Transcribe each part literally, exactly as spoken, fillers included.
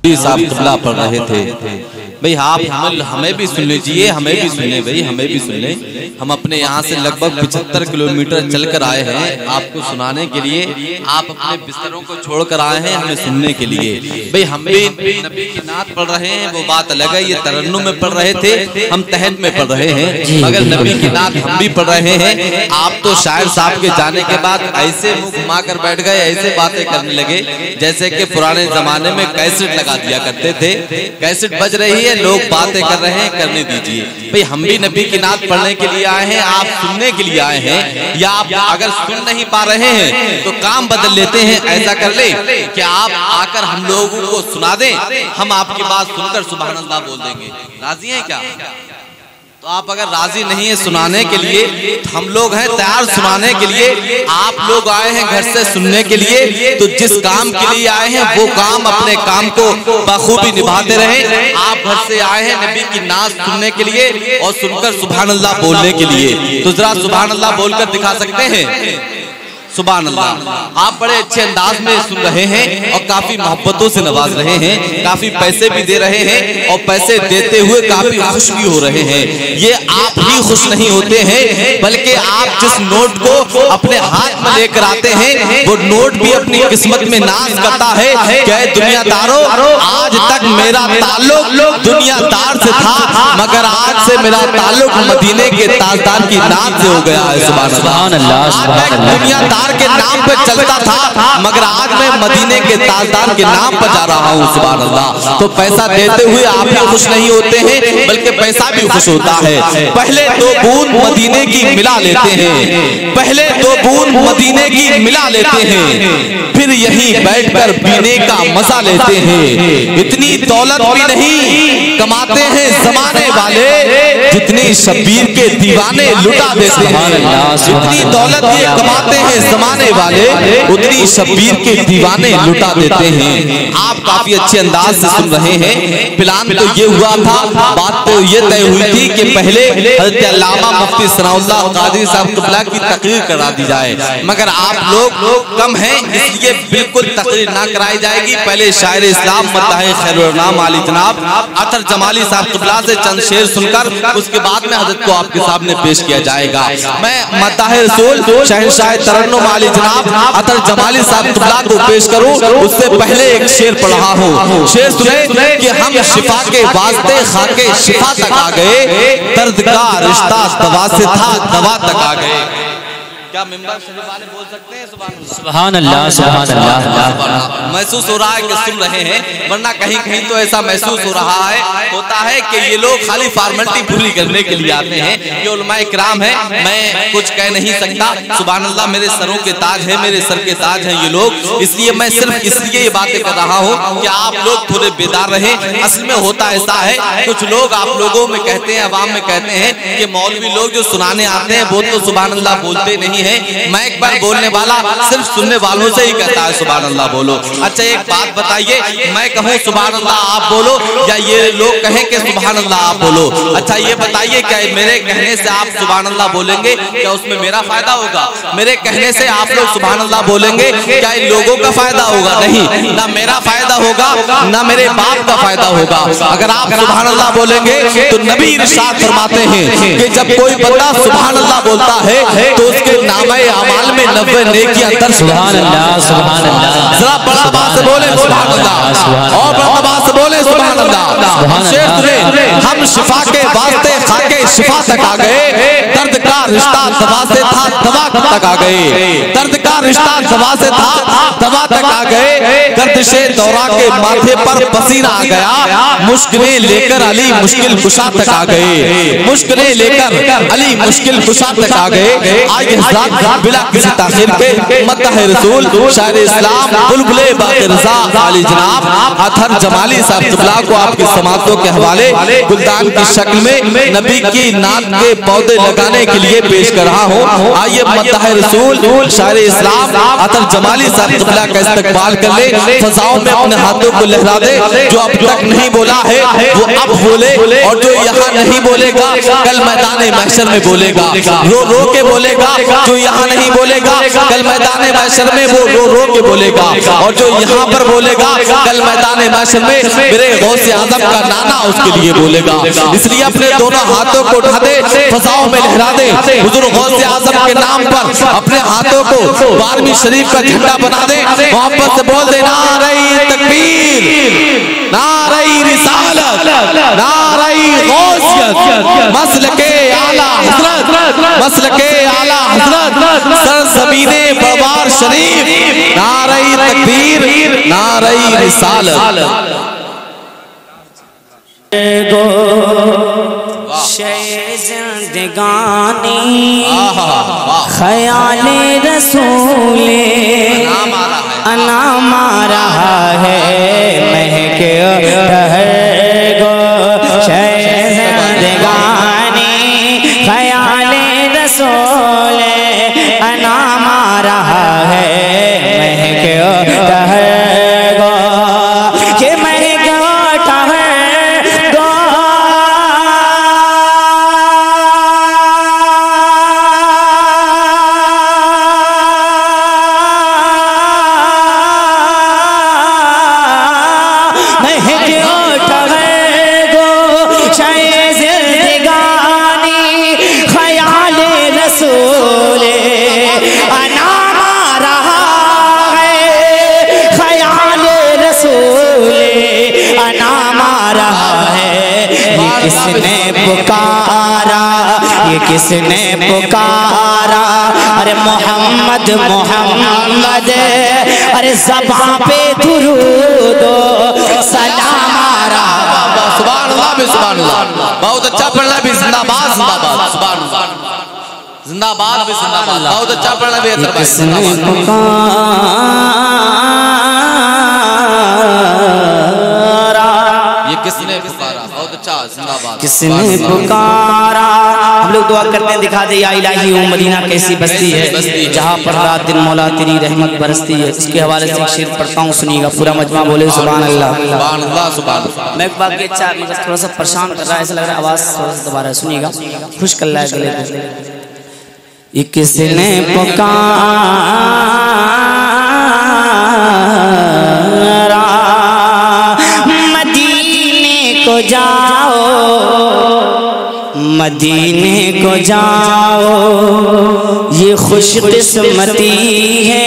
साहब क़िबला पढ़ रहे थे। भाई आप हम, हमें भी सुन लीजिए, हमें भी सुन ले भाई, हमें भी सुन ले। हम अपने यहाँ से लगभग पचहत्तर किलोमीटर चलकर आए हैं आपको सुनाने के लिए। आप अपने बिस्तरों को छोड़कर आए हैं हमें सुनने के लिए। भाई हम भी नबी की नात पढ़ रहे हैं, वो बात अलग है। ये तरन्नुम में पढ़ रहे थे, हम तहत में पढ़ रहे हैं, मगर नबी की नात हम भी पढ़ रहे हैं। आप तो शायर साहब के जाने के बाद ऐसे मुंह घुमा कर बैठ गए, ऐसे बातें करने लगे जैसे कि पुराने जमाने में कैसेट लगा दिया करते थे। कैसेट बज रही है, लोग बातें कर रहे हैं, करने दीजिए। भाई हम भी नबी की नात पढ़ने के लिए आए हैं, आप सुनने के लिए आए हैं। या आप अगर सुन नहीं पा रहे हैं तो काम बदल लेते हैं। ऐसा कर ले कि आप आकर हम लोगों को सुना दें, हम आपकी बात सुनकर सुभान अल्लाह बोल देंगे। राजी हैं क्या? तो आप अगर राजी नहीं है सुनाने के लिए, हम लोग हैं तैयार सुनाने के लिए। आप लोग आए हैं घर से सुनने के लिए, तो जिस काम के लिए आए हैं वो काम, अपने काम को बखूबी निभाते रहें। आप घर से आए हैं नबी की नात सुनने के लिए और सुनकर सुभान अल्लाह बोलने के लिए, तो जरा सुभान अल्लाह बोलकर दिखा सकते हैं? सुभान अल्लाह। आप बड़े अच्छे अंदाज में सुन रहे हैं और काफी मोहब्बतों से नवाज रहे हैं, काफी पैसे भी दे रहे हैं और पैसे देते हुए काफी खुश भी हो रहे हैं। ये आप ही खुश नहीं होते हैं, बल्कि आप जिस नोट को अपने हाथ में लेकर आते हैं वो नोट भी अपनी किस्मत में नाज करता है। क्या दुनियादारों, आज तक मेरा ताल्लुक दुनियादार से था, मगर आज से मेरा ताल्लुक मदीने के ताजदार की नात से हो गया है। सुभान अल्लाह। दुनियादार के नाम पे चलता था, मगर आज मैं मदीने के ताजदार के नाम पर जा रहा हूँ। सुभान अल्लाह। तो पैसा देते हुए आप ही खुश नहीं होते हैं, बल्कि पैसा भी खुश होता है। पहले दो बूंद मदीने की मिला लेते हैं, पहले दो बूंद मदीने की मिला लेते हैं, फिर यहीं बैठकर पीने का मजा लेते हैं। इतनी दौलत भी नहीं कमाते हैं जमाने वाले, जितनी शब्बीर के दीवाने लुटा देते हैं। जितनी दौलत ये कमाते हैं जमाने वाले, उतनी शब्बीर के दीवाने लुटा देते हैं। आप काफी अच्छे अंदाज से सुन रहे हैं। प्लान तो ये हुआ था, बात तो ये तय हुई थी कि पहले हज़रत अल्लामा मुफ्ती सनाउल्लाह कादरी साहब क़िबला की तकरीर करा दी जाए, मगर आप लोग कम हैं, इसलिए बिल्कुल तकरीर ना कराई जाएगी। पहले शायर इस्लाम मद्दाह खैरुल नाम आली जनाब अतर जमाली साहब क़िबला से चंद शेर सुनकर उसके बाद में हज़रत को आपके सामने पेश किया जाएगा। मैं मद्दाह रसूल शहंशाह तरन्नुम आली जनाब अतर जमाली साहब क़िबला को पेश करूं, उससे पहले एक शेर पढ़ रहा हूं। शेर सुने कि हम शिफा के वास्ते खाके शिफा तक आ गए, दर्द का रिश्ता दवा से था, दवा तक आ गए। क्या मिंबर शरीफ वाले बोल सकते हैं सुभान अल्लाह? सुभान अल्लाह। महसूस हो रहा है कि सुन रहे हैं, वरना कहीं कहीं तो ऐसा महसूस हो रहा है होता है कि ये लोग खाली फॉर्मेलिटी पूरी करने के लिए आते हैं। ये उलमाए किराम है, मैं कुछ कह नहीं सकता। सुभान अल्लाह, मेरे सरों के ताज है, मेरे सर के ताज हैं ये लोग, इसलिए मैं सिर्फ इसलिए ये बातें कर रहा हूँ कि आप लोग थोड़े बेदार रहें। असल में होता ऐसा है, कुछ लोग आप लोगों में कहते हैं, अवाम में कहते हैं कि मौलवी लोग जो सुनाने आते हैं वो तो सुभान अल्लाह बोलते नहीं है। मैं एक बार बोलने वाला सिर्फ सुनने वालों से ही कहता है सुभान अल्लाह बोलो। अच्छा एक बात बताइए, मैं कहूँ सुभान अल्लाह आप बोलो या ये लोग कहें कि सुभान अल्लाह आप बोलो? अच्छा ये बताइए, क्या मेरे कहने से आप सुभान अल्लाह बोलेंगे, क्या उसमें मेरा फायदा होगा? मेरे कहने से आप लोग सुभान अल्लाह बोलेंगे, क्या इन लोगों का फायदा होगा? नहीं, ना मेरा फायदा होगा, ना मेरे बाप का फायदा होगा। अगर आप सुभान अल्लाह बोलेंगे तो नबी इरशाद फरमाते हैं कि जब कोई बंदा सुभान अल्लाह बोलता है तो उसके नामे अमाल में नब्बे नेकियां दर्ज। सुभान अल्लाह, सुभान अल्लाह। जरा बड़ा बात से बोले सुभान अल्लाह, और बड़ा बात से बोले सुभान अल्लाह। शेर सुने, हम शिफा के वास्ते खाके शिफा तक आ गए, दर्द का रिश्ता दवा से था, दवा तक आ गए। दर्द का रिश्ता दवा से था, दवा तक आ गए। गर्दिशे दौरा के माथे पर पसीना आ गया, मुश्किलें लेकर अली मुश्किल कुशा तक आ गए, मुश्किलें लेकर अली मुश्किल कुशा तक आ गए। आइए हज़रात बिला किसी ताखीर के मद्दाह रसूल शायर इस्लाम बुलबुले बाक़ी रज़ा आली जनाब अतर जमाली साहब क़िबला को आपकी समातों के हवाले गुलदान की शक्ल में नबी की नात के पौधे लगाने के लिए पेश कर रहा हूँ। आइए मद्दाह रसूल शायर इस्लाम अतर जमाली साहब क़िबला का इस्तकबाल कर ले, फजाओं में अपने हाथों को लहरा दे। जो अब तक नहीं बोला है वो अब बोले, और जो यहाँ नहीं बोलेगा कल मैदान महशर में बोलेगा। रो रो के बोलेगा, जो यहाँ नहीं बोलेगा कल मैदान महशर में वो रो रो के बोलेगा, और जो यहाँ पर बोलेगा कल मैदान महशर में मेरे गौसे आजम का नाना उसके लिए बोलेगा। इसलिए अपने दोनों हाथों को उठा दे, फजाओं में लहरा दे, हुजूर गौसे आजम के नाम पर अपने हाथों को बारहवीं शरीफ का झंडा बना दे, मोहब्बत से बोल दे नारे तकबीर, नारे रिसालत, नारे गौसियत, मसलके आला हजरत, मसलके आला हजरत, सरज़मीने बवार शरीफ, नारे तकबीर, नारे रिसालत। जिंदगानी ख्याले रसूले अनाम आ रहा है, महक गो जिंदगानी ख्याले रसूले अनाम आ रहा है, महक गो ये महक किसने पुकारा, ये किसने पुकारा, अरे मोहम्मद मोहम्मद, अरे ज़बां पे दुरूद सलाम आ रहा। सुभान अल्लाह भी सुभान अल्लाह, बहुत अच्छा पढ़ना भी, जिंदाबाद जिंदाबाद, सुभान अल्लाह, जिंदाबाद भी जिंदाबाद, बहुत अच्छा पढ़ना भी। किसने पुकारा, ये किसने पुकारा, बहुत अच्छा, जिंदाबाद। किसने पुकारा, हम लोग दुआ करते हैं, दिखा दे या इलाही वो मदीना कैसी बस्ती है जहाँ पर रात दिन मौला तेरी रहमत बरसती है। इसके हवाले से एक शेर पढ़ता हूँ, सुनिएगा, पूरा मजमा बोले सुभान अल्लाह सुभान अल्लाह सुभान अल्लाह। मैं एक बात अच्छा मगर थोड़ा सा परेशान कर रहा है, ऐसा लग रहा है आवाज़ थोड़ा सा दोबारा सुनिएगा, खुश कर रहा है गले को। ये किसने पुकारा, मदीने को जाओ, मदीने को जाओ, ये खुशकिस्मती है,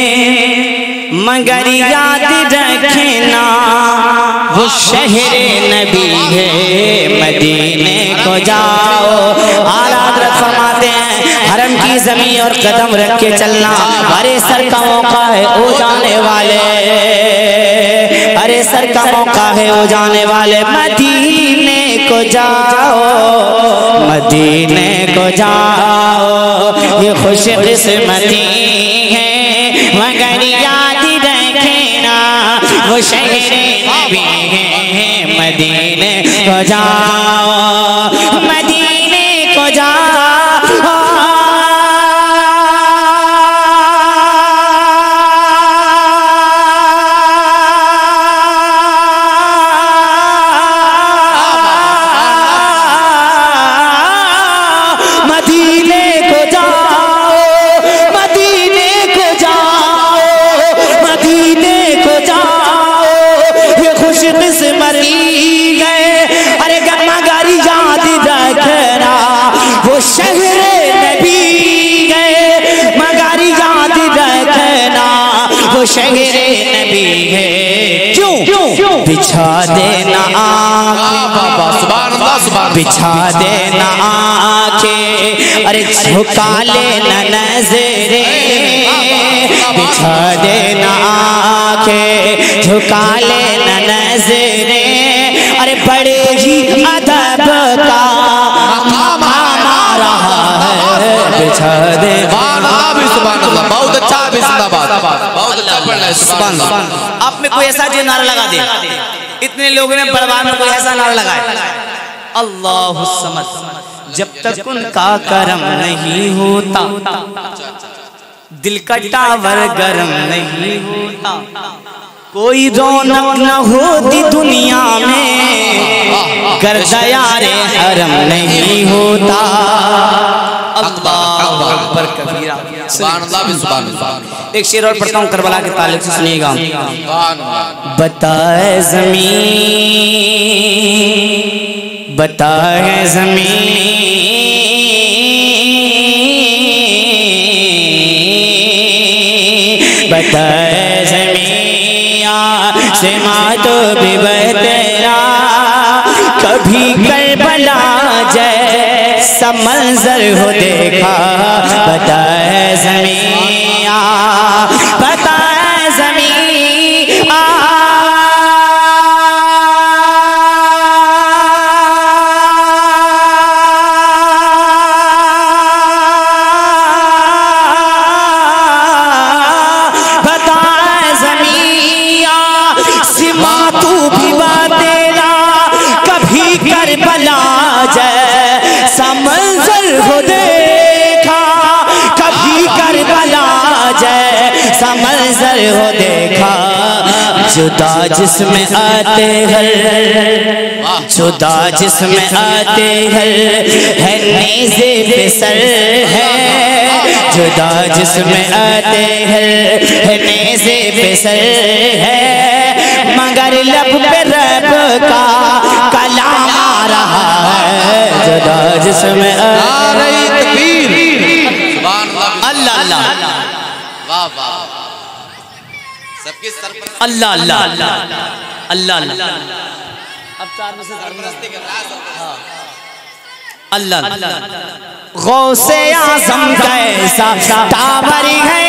मगर याद रखना वो शहरे नबी है, मदीने को जाओ। आला हज़रत फरमाते हैं हरम की ज़मीन और कदम रख के चलना, अरे सर का मौका है ओ जाने वाले, अरे सर का मौका है ओ जाने वाले, मदीने को जाओ, मदीने को जाओ, ये खुशकिस्मती है, मगर याद रखना वो शहरे नबी है, मदीने को जाओ, मदीने को जाओ। शहरे नबी है, क्यों बिछा देना आँखें, बिछा देना आँखें, अरे झुका लेना नजरे, बिछा देना आँखें, झुका लेना नजरे, अरे बड़े ही अदब का काम आ रहा है, बिछा दे। बहुत अच्छा, जिंदाबाद, बहुत अच्छा पढ़ रहा है, सुभान अल्लाह। आप में कोई ऐसा जो नारा लगा दे, इतने लोगों में बड़वार में कोई ऐसा नारा लगाए, अल्लाहु समद, जब तक उनका करम नहीं होता, दिल का टावर गरम नहीं होता, कोई रौनक न होती दुनिया में, कर दयारे हरम नहीं होता। अल्लाह अकबर कबीरा। एक शेर और पढ़ता हूँ करबला के ताल्लुक से, सुनिएगा। बताए ज़मीन, बताए ज़मीन, बताए ज़मीन आसमा तो भी तेरा, कभी करबला जैसा मंजर हो देखा। बताए ज़मीन, बताए ज़मीन आ, मंजर हो देखा। जुदा जिसमें आते हैं, जुदा जिसमें आते हैं, है नेज़े पे सर है। जुदा जिसमें आते हैं, है नेज़े पे सर है, मगर लब पे रब का कलाम आ रहा है। जुदा जिसमें आ रही तकबीर, अल्लाह अल्लाह, वाह वाह, सबके सर पर अल्लाह अल्लाह अल्लाह अल्लाह अल्लाह। अब चार में से अल्लाह अल्लाह। गौसे आज़म कैसा टावर है,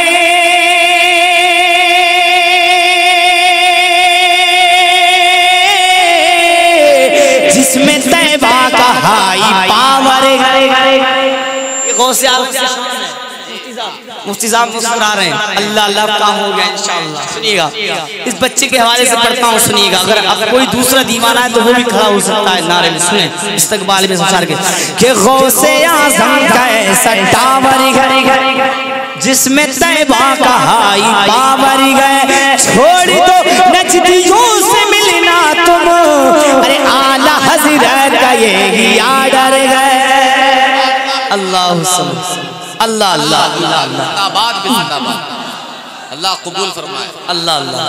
जिसमें तैबा का हाई पावर है। गौसे आज़म मुफ्ती साहब मुस्कुरा रहे हैं, अल्लाह अल्लाह काम हो गया इंशाअल्लाह। सुनिएगा, इस बच्चे के हवाले से पढ़ता हूँ, सुनिएगा। अगर अब कोई दूसरा दीवाना है तो वो भी खड़ा हो सकता है नारे में। सुने इस्तकबाल में संसार के कि गौसे आज़म कैसा टावर है, जिसमें तैबा का हाई पावर है। छोड़ दो नजदियों से मिलना तुम, अरे आला हज़रत का यही आर्डर है। अल्लाह अल्लाह अल्लाह अल्लाह जिंदाबाद भी जिंदाबाद। अल्लाह कबूल फरमाए। अल्लाह अल्लाह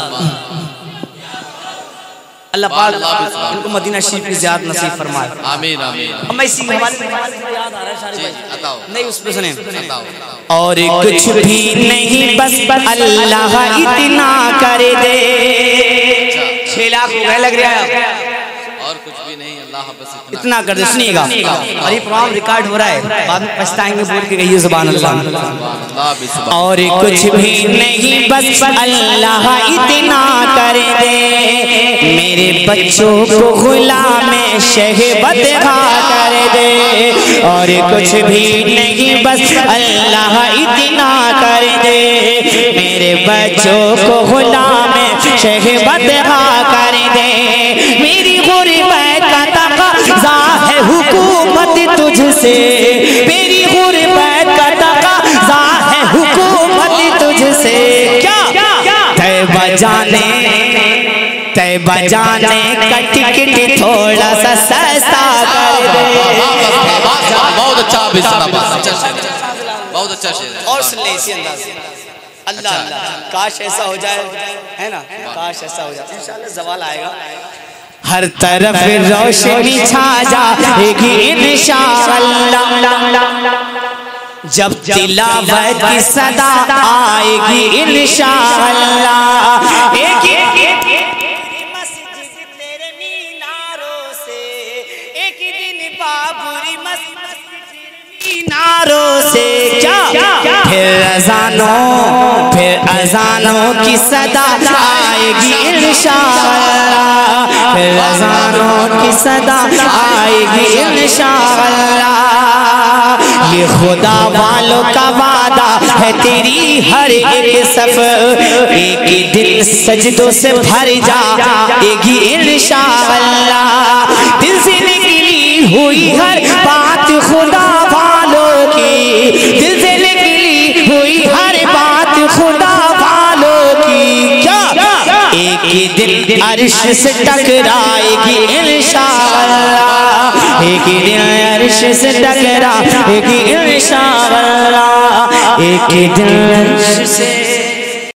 अल्लाह पाक इनको मदीना शरीफ की ज़ियारत नसीब फरमाए। आमीन आमीन। अब मैं इसी हवाले से याद आ रहा है सारी बात, नहीं उस पे सुने। और कुछ भी नहीं बस अल्लाह इतना कर दे। छह लाख हो गए लग रहा है, और कुछ भी नहीं, अल्लाह बस इतना कर दे। सुनिएगा, और ये प्रोग्राम रिकॉर्ड हो रहा है, बाद में पछताएंगे बोल के कहिए सुभान अल्लाह। और कुछ भी नहीं बस अल्लाह इतना कर दे, मेरे बच्चों को गुलाम शहबत कर दे। और कुछ भी नहीं बस अल्लाह इतना कर दे, मेरे बच्चों को गुलाम शहबत कर दे। मेरी गुर्बत का तक़ाज़ा है हुकूमत तुझसे, मेरी गुर्बत का तक़ाज़ा है हुकूमत तुझसे। क्या तैबा जाने, तैबा जाने का टिकट थोड़ा सा सस्ता कर दे। बहुत अच्छा, बहुत अच्छा शेर। और सुन ले इसी अंदाज से। अल्लाह अल्लाह, काश ऐसा हो जाए, है ना, काश ऐसा हो जाए, इंशाअल्लाह ज़वाल आएगा। हर तरफ रोशनी छा जाएगी इंशाअल्लाह, जब तिलावत की सदा आएगी इंशाअल्लाह। एक मस्जिद तेरे मीनारों से, एक दिन बाबरी मस्जिद मीनारों से। क्या फिर अज़ानों, फिर अज़ानों की सदा आएगी इंशाअल्लाह, फिर अज़ानों की सदा आएगी इंशाअल्लाह। ये खुदा वालों का वादा है तेरी हर एक सफ, एक दिन सजदों से भर जाएगी इंशाअल्लाह। दिल से निकली हुई हर बात खुदा वालों की, दिल से निकली हुई हर बात खुदा वालों की क्या एक ही दिन अर्श से टकराएगी इंशाअल्लाह, एक ही दिन अर्श से टकराएगी इंशाअल्लाह, एक ही दिन अर्श से